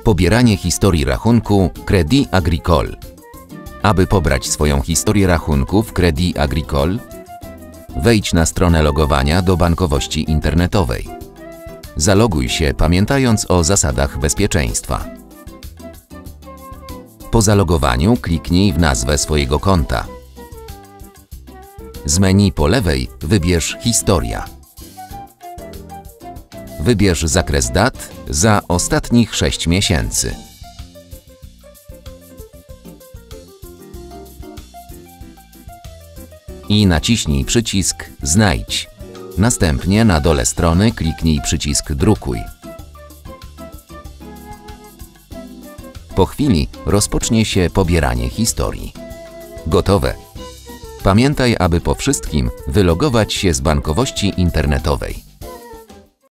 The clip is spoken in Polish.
Pobieranie historii rachunku Crédit Agricole. Aby pobrać swoją historię rachunku w Crédit Agricole, wejdź na stronę logowania do bankowości internetowej. Zaloguj się, pamiętając o zasadach bezpieczeństwa. Po zalogowaniu kliknij w nazwę swojego konta. Z menu po lewej wybierz Historia. Wybierz zakres dat za ostatnich 6 miesięcy. I naciśnij przycisk Znajdź. Następnie na dole strony kliknij przycisk Drukuj. Po chwili rozpocznie się pobieranie historii. Gotowe! Pamiętaj, aby po wszystkim wylogować się z bankowości internetowej.